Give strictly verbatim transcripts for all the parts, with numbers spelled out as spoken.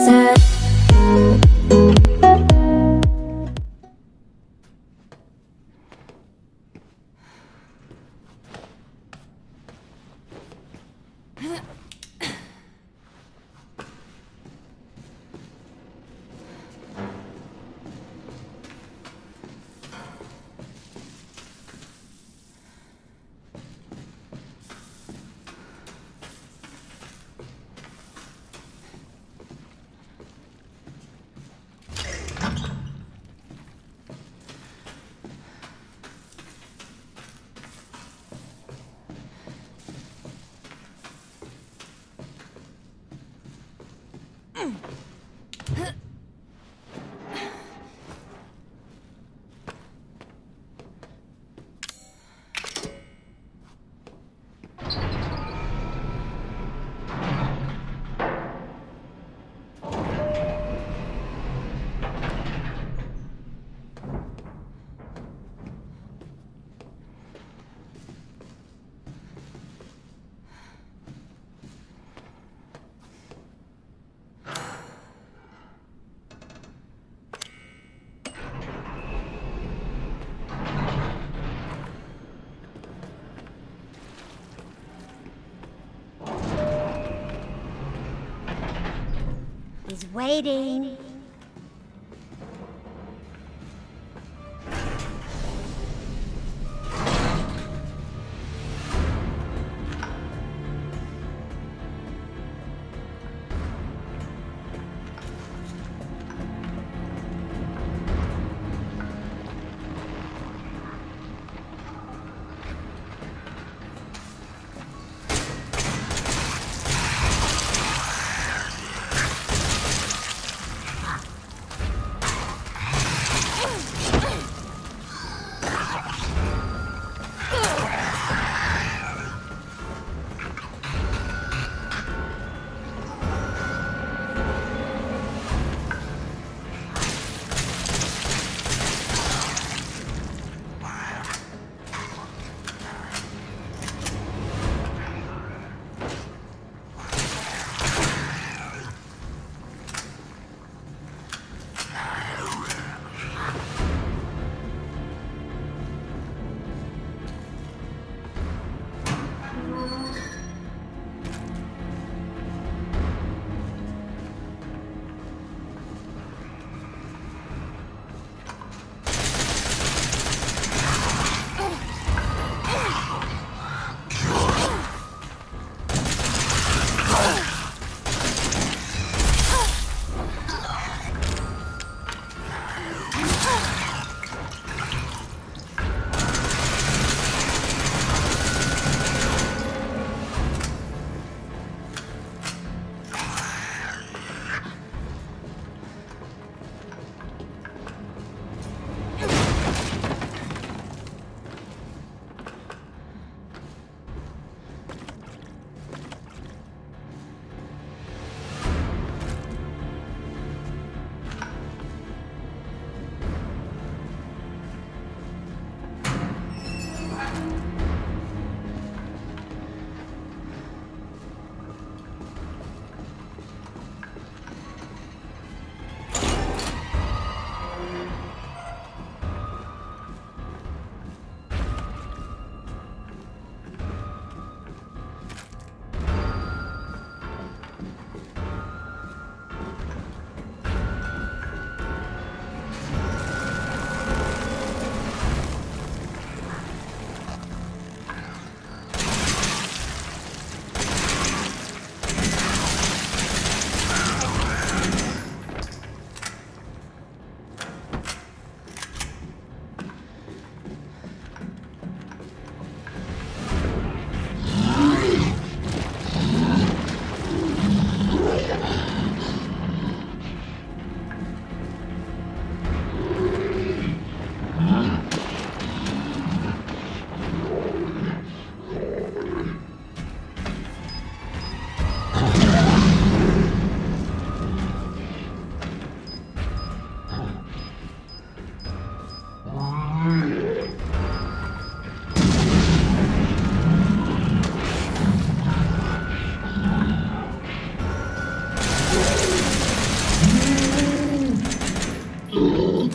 answer. He's waiting.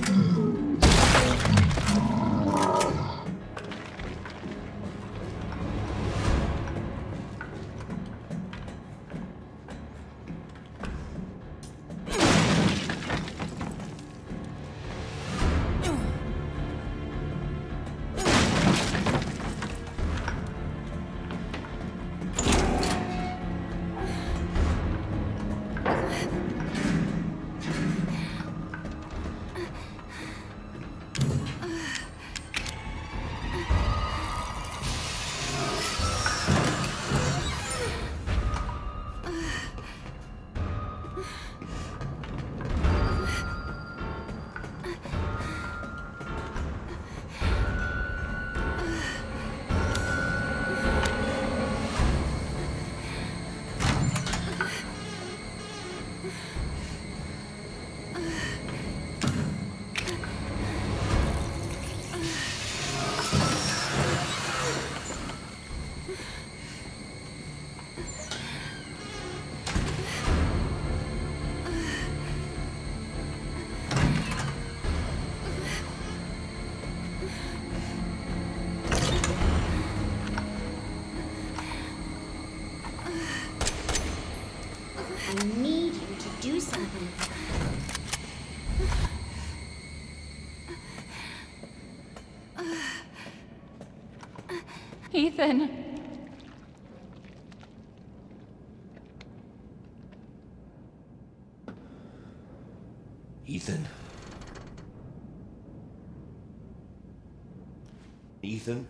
I need you to do something. Ethan. Ethan? Ethan?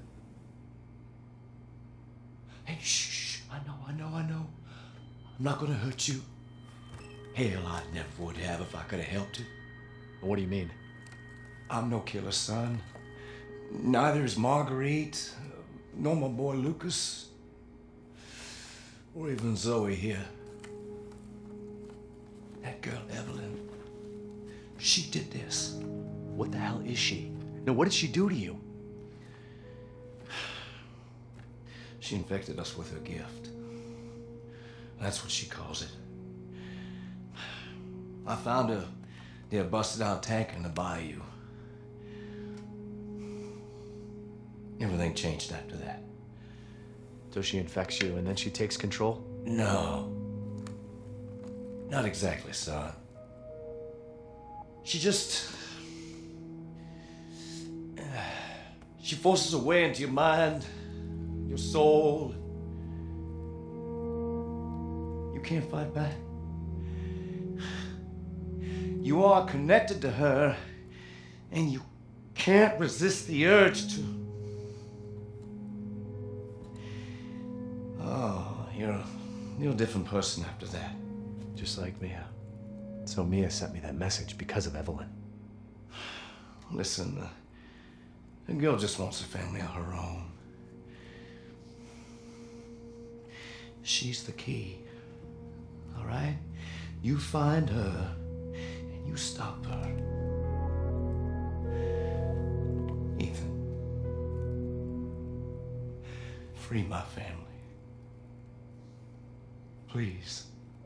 Hey, shh, shh, I know, I know, I know. I'm not gonna hurt you. Hell, I never would have if I could have helped it. What do you mean? I'm no killer, son. Neither is Marguerite, nor my boy Lucas, or even Zoe here. That girl, Eveline, she did this. What the hell is she? No, what did she do to you? She infected us with her gift. That's what she calls it. I found her near a busted out tank in the bayou. Everything changed after that. So she infects you and then she takes control? No. Not exactly, son. She just... She forces her way into your mind, your soul. You can't fight back. You are connected to her, and you can't resist the urge to... Oh, you're a, you're a different person after that. Just like Mia. So Mia sent me that message because of Eveline. Listen, uh, the girl just wants a family of her own. She's the key, all right? You find her, and you stop her. Ethan, free my family. Please.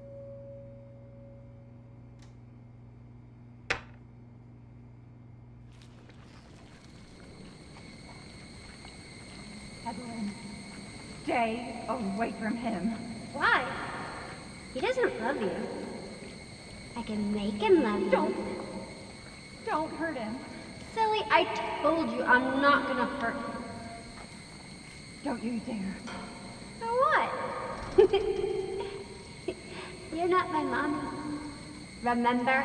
Eveline, stay away from him. Why? He doesn't love you. I can make him love you. Don't. Don't hurt him. Silly, I told you I'm not gonna hurt him. Don't you dare. So what? You're not my mommy. Remember?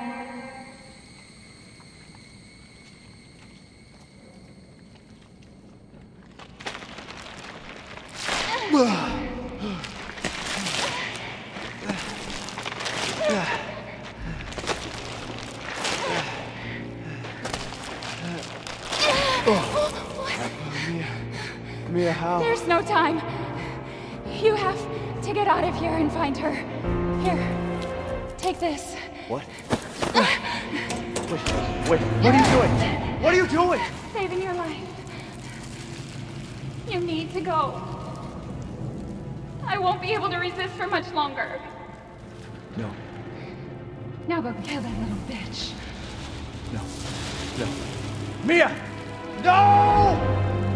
Mia, how? There's no time. You have to get out of here and find her. Here, take this. What? Wait, wait, what are you doing? What are you doing? Saving your life. You need to go. I won't be able to resist for much longer. No. Now go kill that little bitch. No. No. Mia! No!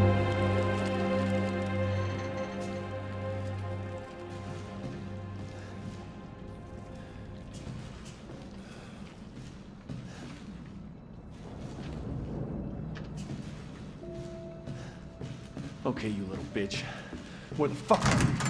Okay, you little bitch. Where the fuck are you?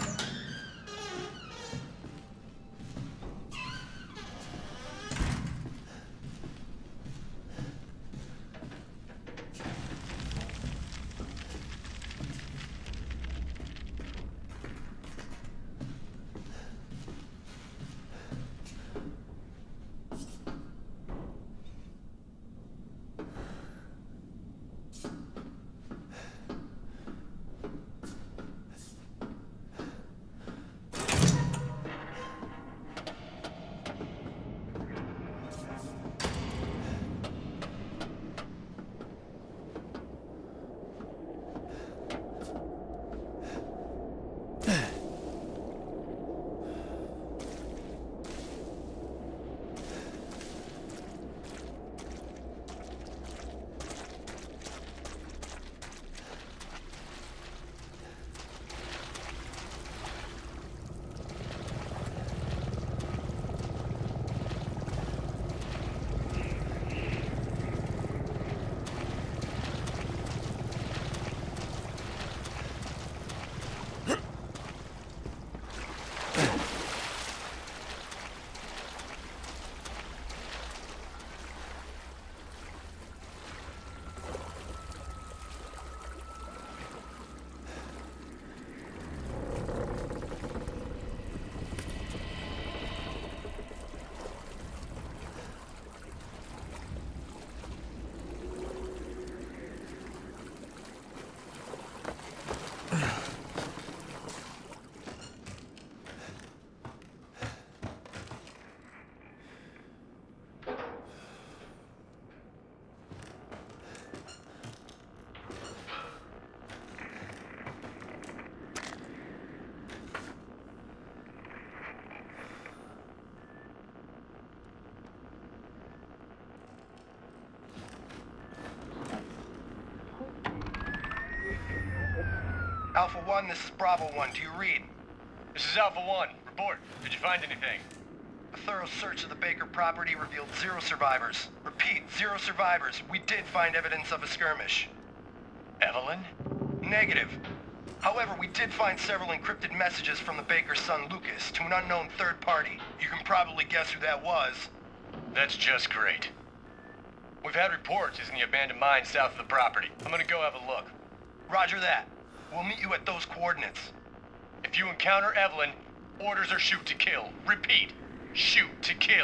Alpha one, this is Bravo one. Do you read? This is Alpha one. Report. Did you find anything? A thorough search of the Baker property revealed zero survivors. Repeat, zero survivors. We did find evidence of a skirmish. Eveline? Negative. However, we did find several encrypted messages from the Baker's son Lucas to an unknown third party. You can probably guess who that was. That's just great. We've had reports he's in the abandoned mine south of the property. I'm gonna go have a look. Roger that. We'll meet you at those coordinates. If you encounter Eveline, orders are shoot to kill. Repeat, shoot to kill.